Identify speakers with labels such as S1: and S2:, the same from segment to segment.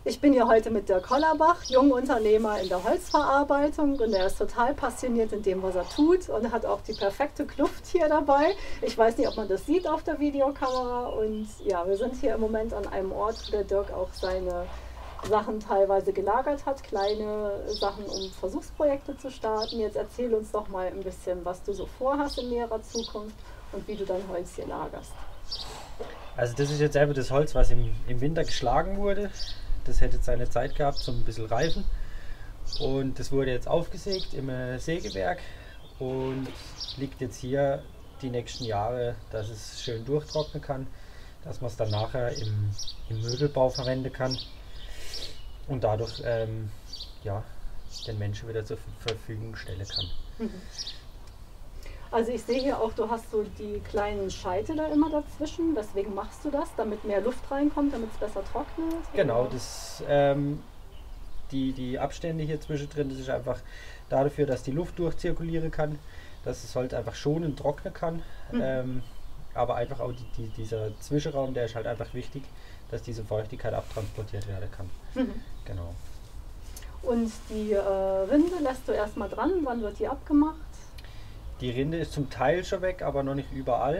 S1: Ich bin hier heute mit Dirk Hollerbach, Jungunternehmer in der Holzverarbeitung, und er ist total passioniert in dem, was er tut, und hat auch die perfekte Kluft hier dabei. Ich weiß nicht, ob man das sieht auf der Videokamera, und ja, wir sind hier im Moment an einem Ort, wo der Dirk auch seine Sachen teilweise gelagert hat, kleine Sachen, um Versuchsprojekte zu starten. Jetzt erzähl uns doch mal ein bisschen, was du so vorhast in näherer Zukunft und wie du dein Holz hier lagerst.
S2: Also das ist jetzt einfach das Holz, was im Winter geschlagen wurde. Das hätte seine Zeit gehabt zum ein bisschen reifen. Und das wurde jetzt aufgesägt im Sägewerk und liegt jetzt hier die nächsten Jahre, dass es schön durchtrocknen kann, dass man es dann nachher im Möbelbau verwenden kann und dadurch ja, den Menschen wieder zur Verfügung stellen kann.
S1: Mhm. Also ich sehe hier auch, du hast so die kleinen Scheite da immer dazwischen. Weswegen machst du das? Damit mehr Luft reinkommt, damit es besser trocknet?
S2: Genau, das, die Abstände hier zwischendrin, das ist einfach dafür, dass die Luft durchzirkulieren kann, dass das Holz einfach schonend trocknen kann. Aber einfach auch dieser Zwischenraum, der ist halt einfach wichtig, dass diese Feuchtigkeit abtransportiert werden kann. Genau.
S1: Und die Rinde lässt du erstmal dran. Wann wird die abgemacht?
S2: Die Rinde ist zum Teil schon weg, aber noch nicht überall.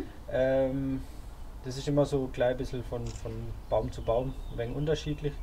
S2: Das ist immer so gleich ein bisschen von Baum zu Baum, ein wenig unterschiedlich.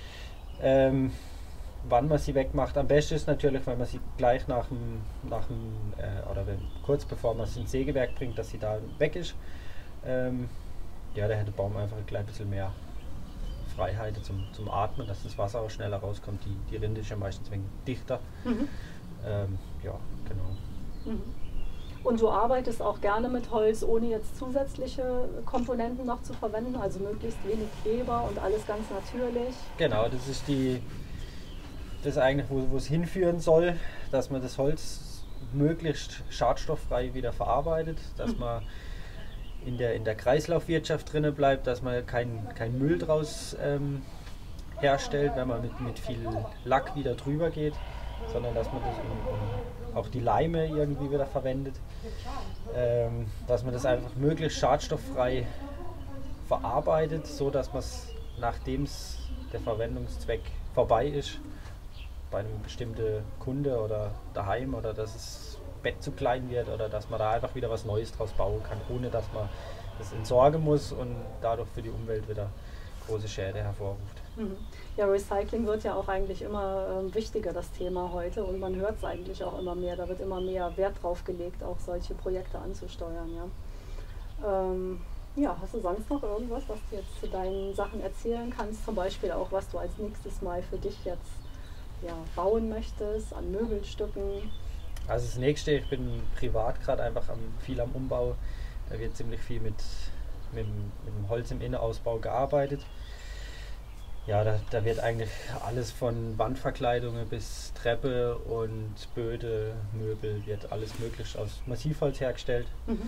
S2: Wann man sie wegmacht, am besten ist natürlich, wenn man sie gleich oder kurz bevor man es ins Sägewerk bringt, dass sie da weg ist. Ja, da hätte der Baum einfach gleich ein bisschen mehr Freiheit zum Atmen, dass das Wasser auch schneller rauskommt. Die Rinde ist ja meistens ein wenig dichter. Ja, genau.
S1: Und du arbeitest auch gerne mit Holz, ohne jetzt zusätzliche Komponenten noch zu verwenden, also möglichst wenig Kleber und alles ganz natürlich?
S2: Genau, das ist das eigentlich, wo es hinführen soll, dass man das Holz möglichst schadstofffrei wieder verarbeitet, dass man in der Kreislaufwirtschaft drinne bleibt, dass man kein Müll draus herstellt, wenn man mit viel Lack wieder drüber geht, sondern dass man das auch die Leime irgendwie wieder verwendet, dass man das einfach möglichst schadstofffrei verarbeitet, so dass man es, nachdem der Verwendungszweck vorbei ist, bei einem bestimmten Kunde oder daheim, oder dass das Bett zu klein wird, oder dass man da einfach wieder was Neues draus bauen kann, ohne dass man das entsorgen muss und dadurch für die Umwelt wieder große Schäden hervorruft.
S1: Ja, Recycling wird ja auch eigentlich immer wichtiger, das Thema heute, und man hört es eigentlich auch immer mehr. Da wird immer mehr Wert drauf gelegt, auch solche Projekte anzusteuern. Ja. Ja, hast du sonst noch irgendwas, was du jetzt zu deinen Sachen erzählen kannst? Zum Beispiel auch, was du als nächstes Mal für dich jetzt bauen möchtest, an Möbelstücken?
S2: Also das nächste, ich bin privat gerade einfach viel am Umbau. Da wird ziemlich viel mit dem Holz im Innenausbau gearbeitet. Ja, da wird eigentlich alles von Wandverkleidungen bis Treppe und Böde, Möbel, wird alles möglichst aus Massivholz hergestellt.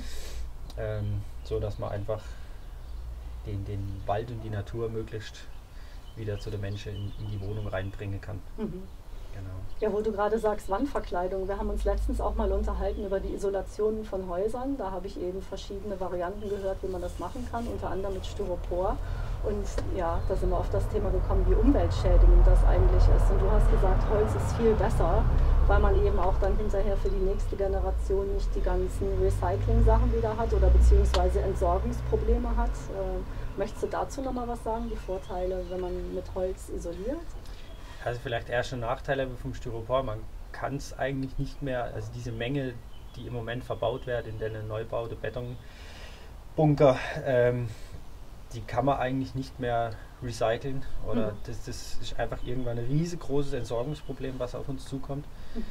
S2: So dass man einfach den Wald und die Natur möglichst wieder zu den Menschen in die Wohnung reinbringen kann. Genau.
S1: Ja, wo du gerade sagst, Wandverkleidung. Wir haben uns letztens auch mal unterhalten über die Isolationen von Häusern. Da habe ich eben verschiedene Varianten gehört, wie man das machen kann, unter anderem mit Styropor. Und ja, da sind wir auf das Thema gekommen, wie umweltschädigend das eigentlich ist. Und du hast gesagt, Holz ist viel besser, weil man eben auch dann hinterher für die nächste Generation nicht die ganzen Recycling-Sachen wieder hat oder beziehungsweise Entsorgungsprobleme hat. Möchtest du dazu nochmal was sagen, die Vorteile, wenn man mit Holz isoliert?
S2: Also vielleicht erste Nachteile vom Styropor, man kann es eigentlich nicht mehr, also diese Menge, die im Moment verbaut wird in den Neubauten Betonbunker, die kann man eigentlich nicht mehr recyceln, oder das ist einfach irgendwann ein riesengroßes Entsorgungsproblem, was auf uns zukommt.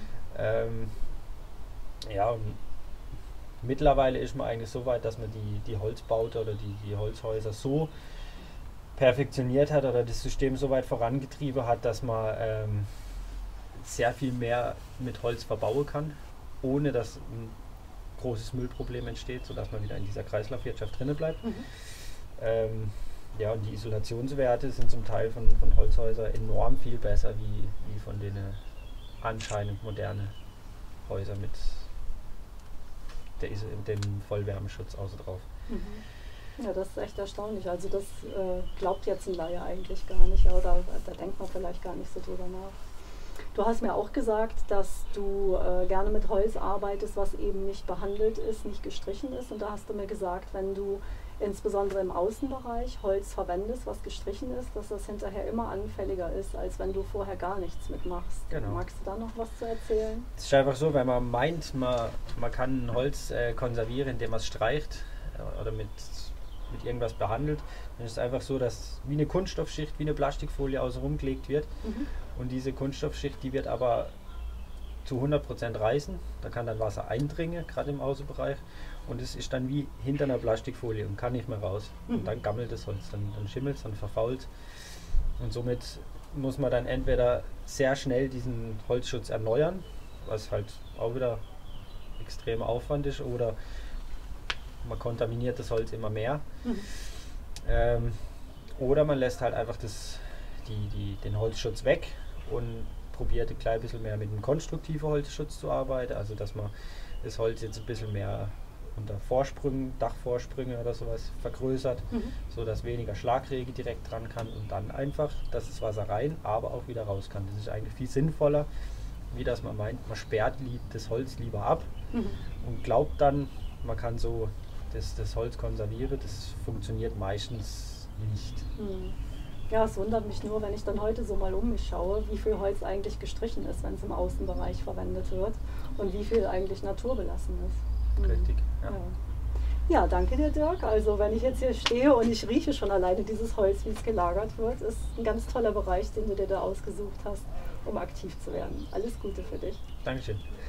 S2: Ja, und mittlerweile ist man eigentlich so weit, dass man die Holzbaute oder die Holzhäuser so perfektioniert hat oder das System so weit vorangetrieben hat, dass man sehr viel mehr mit Holz verbauen kann, ohne dass ein großes Müllproblem entsteht, sodass man wieder in dieser Kreislaufwirtschaft drinne bleibt. Ja, und die Isolationswerte sind zum Teil von Holzhäusern enorm viel besser wie von den anscheinend modernen Häusern mit dem Vollwärmeschutz außen drauf.
S1: Ja, das ist echt erstaunlich. Also das glaubt jetzt ein Laie eigentlich gar nicht, ja, oder da denkt man vielleicht gar nicht so drüber nach. Du hast mir auch gesagt, dass du gerne mit Holz arbeitest, was eben nicht behandelt ist, nicht gestrichen ist. Und da hast du mir gesagt, wenn du insbesondere im Außenbereich Holz verwendest, was gestrichen ist, dass das hinterher immer anfälliger ist, als wenn du vorher gar nichts mitmachst.
S2: Genau.
S1: Magst du da noch was zu erzählen?
S2: Es ist einfach so, wenn man meint, man kann Holz konservieren, indem man es streicht oder mit irgendwas behandelt, dann ist es einfach so, dass wie eine Kunststoffschicht, wie eine Plastikfolie außenrum gelegt wird. Und diese Kunststoffschicht, die wird aber zu 100% reißen. Da kann dann Wasser eindringen, gerade im Außenbereich. Und es ist dann wie hinter einer Plastikfolie und kann nicht mehr raus. Und dann gammelt das Holz, dann schimmelt es, dann verfault. Und somit muss man dann entweder sehr schnell diesen Holzschutz erneuern, was halt auch wieder extrem Aufwand ist, oder man kontaminiert das Holz immer mehr. Oder man lässt halt einfach den Holzschutz weg und probiert ein klein bisschen mehr mit einem konstruktiven Holzschutz zu arbeiten, also dass man das Holz jetzt ein bisschen mehr unter Vorsprüngen, Dachvorsprünge oder sowas vergrößert, so dass weniger Schlagregen direkt dran kann und dann einfach, dass das Wasser rein, aber auch wieder raus kann. Das ist eigentlich viel sinnvoller, wie dass man meint, man sperrt das Holz lieber ab und glaubt dann, man kann so das Holz konservieren. Das funktioniert meistens nicht.
S1: Ja, es wundert mich nur, wenn ich dann heute so mal um mich schaue, wie viel Holz eigentlich gestrichen ist, wenn es im Außenbereich verwendet wird und wie viel eigentlich naturbelassen ist.
S2: Richtig, ja.
S1: Ja, danke dir, Dirk. Also wenn ich jetzt hier stehe und ich rieche schon alleine dieses Holz, wie es gelagert wird, ist ein ganz toller Bereich, den du dir da ausgesucht hast, um aktiv zu werden. Alles Gute für dich.
S2: Dankeschön.